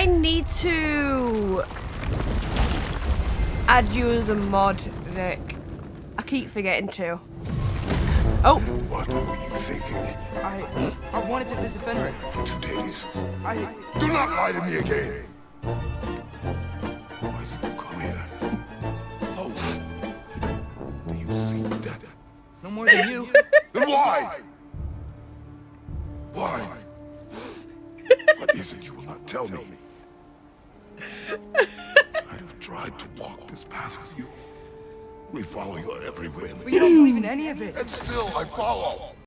I need to add you as a mod, Vic. I keep forgetting to. Oh! What were you thinking? I wanted to visit Fenrir. For 2 days. Do not lie to me again! Why did you come here? Oh. Do you see death? No more than you. Then why? Why? What is it you will not tell me? I have tried to walk this path with you. We follow your every whim. But you don't believe in any of it. And still I follow.